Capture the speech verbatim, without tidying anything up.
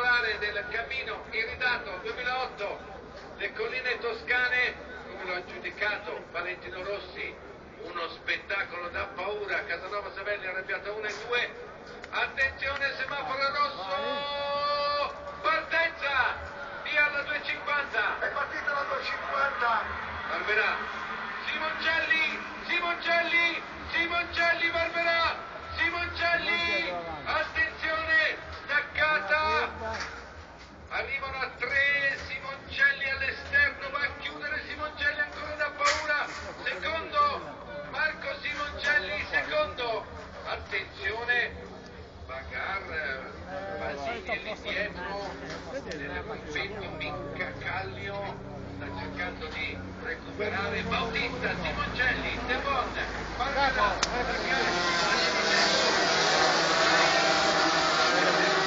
spettacolare del cammino irridato duemilaotto, le colline toscane, come lo ha giudicato Valentino Rossi, uno spettacolo da paura. Casanova Savelli arrabbiata uno e due, attenzione semaforo rosso, partenza, via alla duecentocinquanta, È partita la duecentocinquanta. Barberà, Simoncelli, Simoncelli, Simoncelli, Barberà, Simoncelli, attenzione, staccata, arrivano a tre, Simoncelli all'esterno, va a chiudere Simoncelli ancora da paura, secondo, Marco Simoncelli, secondo, attenzione, Bagar, Basini è lì dietro, nel movimento Minca Callio, sta cercando di recuperare Bautista, Simoncelli, De Bon, Barberà, Bagar,